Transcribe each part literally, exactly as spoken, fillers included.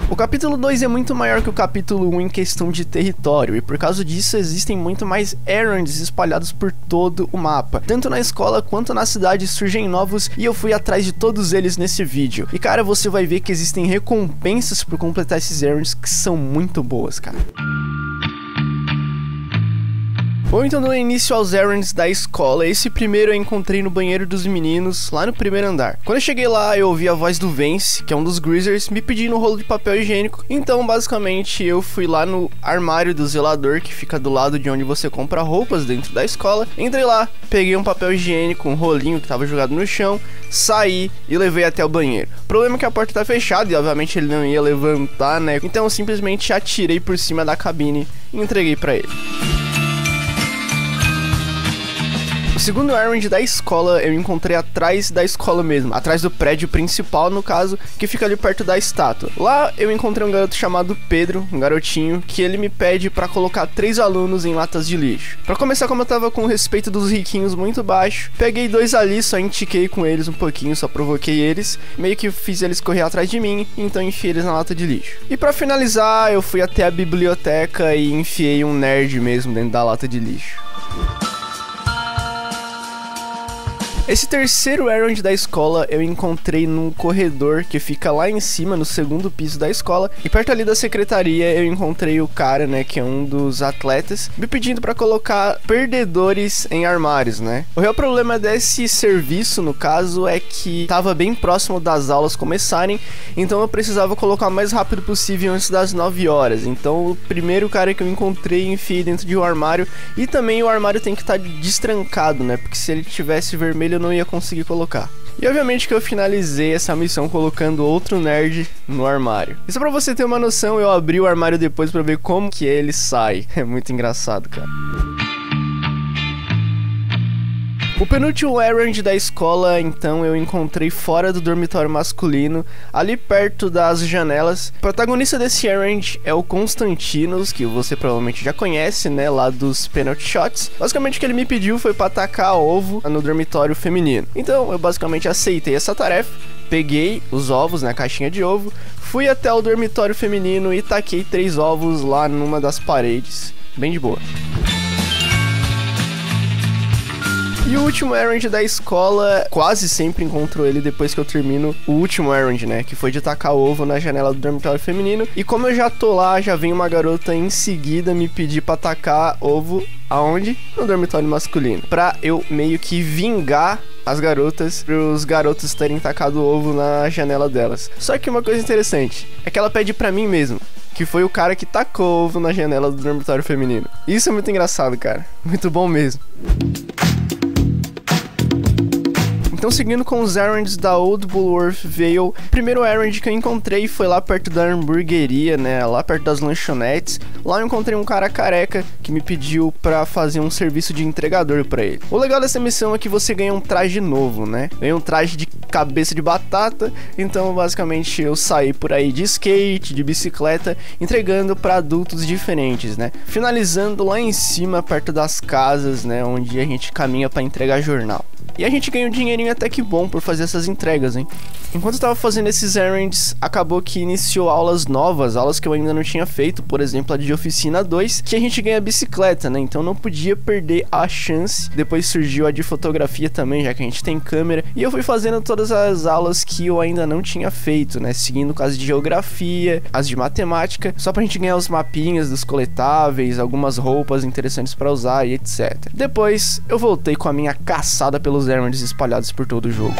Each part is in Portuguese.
O capítulo dois é muito maior que o capítulo um em questão de território, e por causa disso existem muito mais errands espalhados por todo o mapa. Tanto na escola quanto na cidade surgem novos, e eu fui atrás de todos eles nesse vídeo. E cara, você vai ver que existem recompensas por completar esses errands que são muito boas, cara. Bom, então dando início aos errands da escola. Esse primeiro eu encontrei no banheiro dos meninos, lá no primeiro andar. Quando eu cheguei lá, eu ouvi a voz do Vance, que é um dos Greasers, me pedindo um rolo de papel higiênico. Então, basicamente, eu fui lá no armário do zelador, que fica do lado de onde você compra roupas dentro da escola. Entrei lá, peguei um papel higiênico, um rolinho que tava jogado no chão, saí e levei até o banheiro. O problema é que a porta tá fechada e, obviamente, ele não ia levantar, né? Então, eu simplesmente atirei por cima da cabine e entreguei pra ele. O segundo errand da escola eu encontrei atrás da escola mesmo, atrás do prédio principal, no caso, que fica ali perto da estátua. Lá eu encontrei um garoto chamado Pedro, um garotinho, que ele me pede pra colocar três alunos em latas de lixo. Pra começar, como eu tava com o respeito dos riquinhos muito baixo, peguei dois ali, só entiquei com eles um pouquinho, só provoquei eles, meio que fiz eles correr atrás de mim, então enfiei eles na lata de lixo. E pra finalizar, eu fui até a biblioteca e enfiei um nerd mesmo dentro da lata de lixo. Esse terceiro errand da escola eu encontrei num corredor que fica lá em cima, no segundo piso da escola, e perto ali da secretaria eu encontrei o cara, né, que é um dos atletas, me pedindo pra colocar perdedores em armários, né. O real problema desse serviço, no caso, é que tava bem próximo das aulas começarem, então eu precisava colocar o mais rápido possível antes das nove horas. Então o primeiro cara que eu encontrei enfiei dentro de um armário, e também o armário tem que estar destrancado, né, porque se ele tivesse vermelho eu não ia conseguir colocar. E obviamente que eu finalizei essa missão colocando outro nerd no armário. E só pra você ter uma noção, eu abri o armário depois pra ver como que ele sai. É muito engraçado, cara. O penúltimo errand da escola, então, eu encontrei fora do dormitório masculino, ali perto das janelas. O protagonista desse errand é o Constantinos, que você provavelmente já conhece, né, lá dos Penalty Shots. Basicamente o que ele me pediu foi pra atacar ovo no dormitório feminino. Então eu basicamente aceitei essa tarefa, peguei os ovos na caixinha de ovo, fui até o dormitório feminino e taquei três ovos lá numa das paredes, bem de boa. E o último errand da escola, quase sempre encontro ele depois que eu termino o último errand, né? Que foi de tacar ovo na janela do dormitório feminino. E como eu já tô lá, já vem uma garota em seguida me pedir pra tacar ovo aonde? No dormitório masculino. Pra eu meio que vingar as garotas, os garotos terem tacado ovo na janela delas. Só que uma coisa interessante é que ela pede pra mim mesmo, que foi o cara que tacou ovo na janela do dormitório feminino. Isso é muito engraçado, cara. Muito bom mesmo. Então, seguindo com os errands da Old Bullworth Vale, o primeiro errand que eu encontrei foi lá perto da hamburgueria, né, lá perto das lanchonetes. Lá eu encontrei um cara careca que me pediu pra fazer um serviço de entregador pra ele. O legal dessa missão é que você ganha um traje novo, né, ganha um traje de cabeça de batata. Então, basicamente, eu saí por aí de skate, de bicicleta, entregando pra adultos diferentes, né, finalizando lá em cima, perto das casas, né, onde a gente caminha pra entregar jornal. E a gente ganha um dinheirinho até que bom por fazer essas entregas, hein? Enquanto eu tava fazendo esses errands, acabou que iniciou aulas novas, aulas que eu ainda não tinha feito, por exemplo, a de oficina dois, que a gente ganha bicicleta, né? Então não podia perder a chance. Depois surgiu a de fotografia também, já que a gente tem câmera. E eu fui fazendo todas as aulas que eu ainda não tinha feito, né? Seguindo com as de geografia, as de matemática, só pra gente ganhar os mapinhas dos coletáveis, algumas roupas interessantes pra usar e etcétera. Depois eu voltei com a minha caçada pelos errands espalhados por todo o jogo.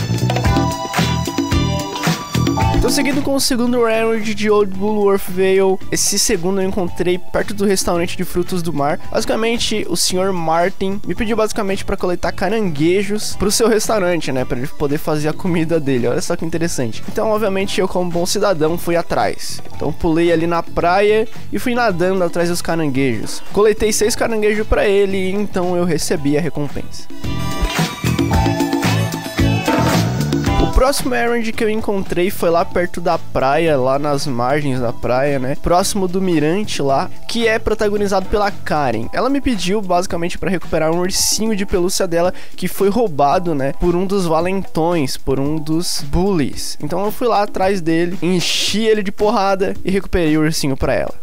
Tô seguindo com o segundo errand de Old Bullworth Vale. Esse segundo eu encontrei perto do restaurante de frutos do mar. Basicamente, o senhor Martin me pediu basicamente para coletar caranguejos pro seu restaurante, né, para ele poder fazer a comida dele. Olha só que interessante. Então, obviamente, eu como bom cidadão fui atrás. Então, pulei ali na praia e fui nadando atrás dos caranguejos. Coletei seis caranguejos para ele e então eu recebi a recompensa. O próximo errand que eu encontrei foi lá perto da praia, lá nas margens da praia, né? Próximo do mirante lá, que é protagonizado pela Karen. Ela me pediu basicamente para recuperar um ursinho de pelúcia dela que foi roubado, né? Por um dos valentões, por um dos bullies. Então eu fui lá atrás dele, enchi ele de porrada e recuperei o ursinho para ela.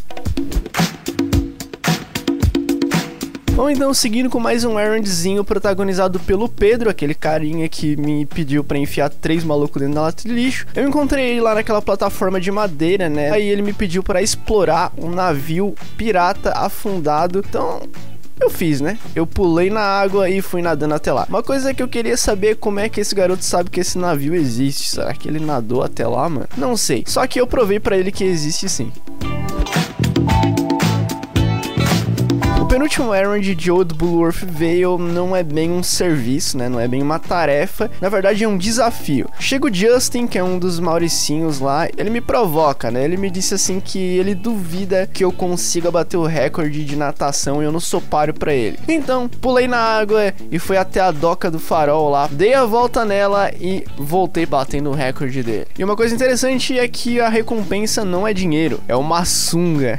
Bom, então seguindo com mais um errandzinho protagonizado pelo Pedro, aquele carinha que me pediu pra enfiar três malucos dentro da lata de lixo. Eu encontrei ele lá naquela plataforma de madeira, né? Aí ele me pediu pra explorar um navio pirata afundado. Então eu fiz, né? Eu pulei na água e fui nadando até lá. Uma coisa que eu queria saber, como é que esse garoto sabe que esse navio existe? Será que ele nadou até lá, mano? Não sei. Só que eu provei pra ele que existe sim. O penúltimo errand de Old Bulworth Vale não é bem um serviço, né? Não é bem uma tarefa. Na verdade é um desafio. Chega o Justin, que é um dos mauricinhos lá. Ele me provoca, né? Ele me disse assim que ele duvida que eu consiga bater o recorde de natação e eu não sou páreo pra ele. Então, pulei na água e fui até a doca do farol lá. Dei a volta nela e voltei batendo o recorde dele. E uma coisa interessante é que a recompensa não é dinheiro, é uma sunga.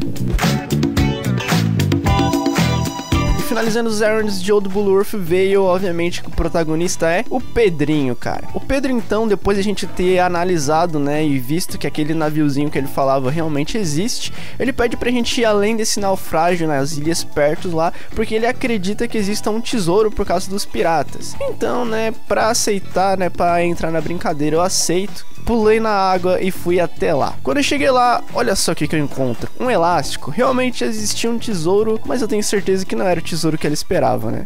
Finalizando os errands de Old Bulworth Vale, obviamente que o protagonista é o Pedrinho, cara. O Pedro, então, depois de a gente ter analisado, né, e visto que aquele naviozinho que ele falava realmente existe, ele pede pra gente ir além desse naufrágio nas ilhas perto lá, porque ele acredita que exista um tesouro por causa dos piratas. Então, né, pra aceitar, né, pra entrar na brincadeira, eu aceito. Pulei na água e fui até lá. Quando eu cheguei lá, olha só o que, que eu encontro. Um elástico. Realmente existia um tesouro, mas eu tenho certeza que não era o tesouro que ela esperava, né?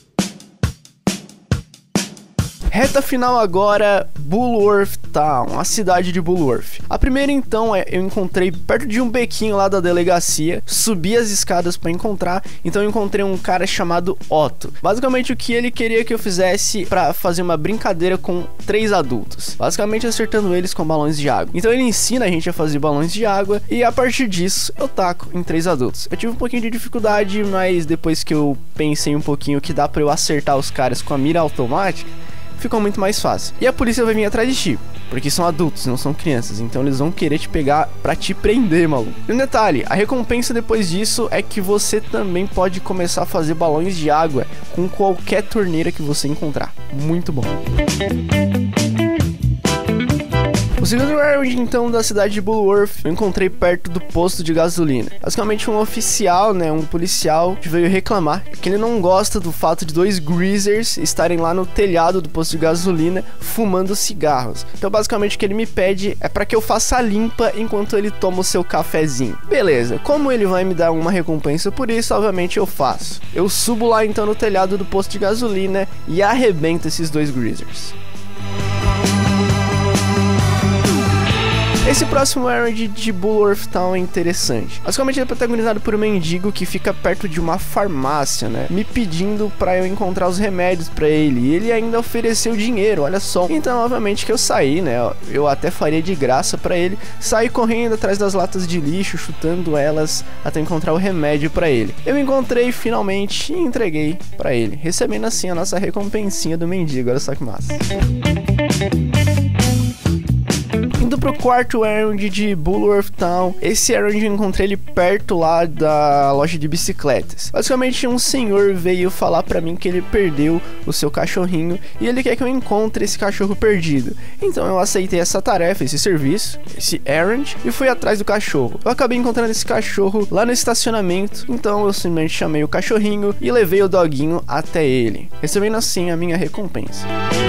Reta final agora, Bulworth Town, a cidade de Bulworth. A primeira então é, eu encontrei perto de um bequinho lá da delegacia, subi as escadas para encontrar, então eu encontrei um cara chamado Otto. Basicamente o que ele queria que eu fizesse para fazer uma brincadeira com três adultos, basicamente acertando eles com balões de água. Então ele ensina a gente a fazer balões de água e a partir disso eu taco em três adultos. Eu tive um pouquinho de dificuldade, mas depois que eu pensei um pouquinho que dá para eu acertar os caras com a mira automática, ficou muito mais fácil. E a polícia vai vir atrás de ti, porque são adultos, não são crianças, então eles vão querer te pegar pra te prender, maluco. E um detalhe, a recompensa depois disso é que você também pode começar a fazer balões de água com qualquer torneira que você encontrar. Muito bom. O segundo errand, então, da cidade de Bulworth, eu encontrei perto do posto de gasolina. Basicamente um oficial, né, um policial, que veio reclamar que ele não gosta do fato de dois greasers estarem lá no telhado do posto de gasolina fumando cigarros. Então, basicamente, o que ele me pede é para que eu faça a limpa enquanto ele toma o seu cafezinho. Beleza, como ele vai me dar uma recompensa por isso, obviamente eu faço. Eu subo lá, então, no telhado do posto de gasolina e arrebento esses dois greasers. Esse próximo errand de Bulworth Town é interessante. Basicamente ele é protagonizado por um mendigo que fica perto de uma farmácia, né? Me pedindo pra eu encontrar os remédios pra ele. E ele ainda ofereceu dinheiro, olha só. Então, obviamente que eu saí, né? Eu até faria de graça pra ele. Saí correndo atrás das latas de lixo, chutando elas até encontrar o remédio pra ele. Eu encontrei finalmente e entreguei pra ele, recebendo assim a nossa recompensinha do mendigo. Olha só que massa. Indo pro quarto errand de Bulworth Town, esse errand eu encontrei ele perto lá da loja de bicicletas. Basicamente um senhor veio falar pra mim que ele perdeu o seu cachorrinho e ele quer que eu encontre esse cachorro perdido. Então eu aceitei essa tarefa, esse serviço, esse errand e fui atrás do cachorro. Eu acabei encontrando esse cachorro lá no estacionamento, então eu simplesmente chamei o cachorrinho e levei o doguinho até ele, recebendo assim a minha recompensa.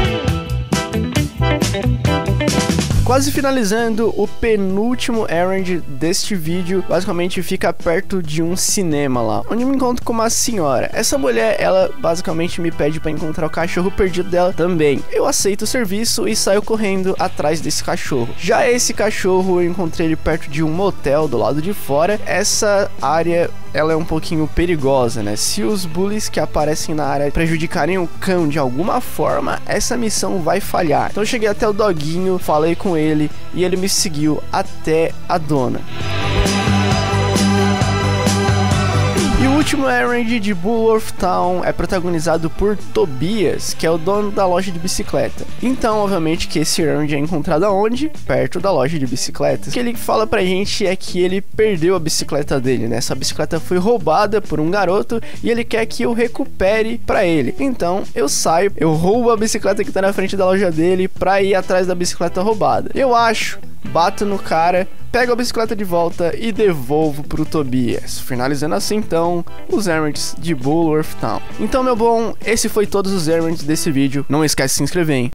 Quase finalizando, o penúltimo errand deste vídeo basicamente fica perto de um cinema lá, onde eu me encontro com uma senhora. Essa mulher, ela basicamente me pede para encontrar o cachorro perdido dela também. Eu aceito o serviço e saio correndo atrás desse cachorro. Já esse cachorro, eu encontrei ele perto de um motel do lado de fora. Essa área, ela é um pouquinho perigosa, né? Se os bullies que aparecem na área prejudicarem o cão de alguma forma, essa missão vai falhar. Então eu cheguei até o doguinho, falei com ele e ele me seguiu até a dona. E o último errand de Bullworth Town é protagonizado por Tobias, que é o dono da loja de bicicleta. Então, obviamente, que esse errand é encontrado aonde? Perto da loja de bicicletas. O que ele fala pra gente é que ele perdeu a bicicleta dele, né? Essa bicicleta foi roubada por um garoto e ele quer que eu recupere pra ele. Então, eu saio, eu roubo a bicicleta que tá na frente da loja dele pra ir atrás da bicicleta roubada. Eu acho, bato no cara, pego a bicicleta de volta e devolvo pro Tobias, finalizando assim então os errands de Bullworth Town. Então, meu bom, esse foi todos os errands desse vídeo. Não esquece de se inscrever, hein?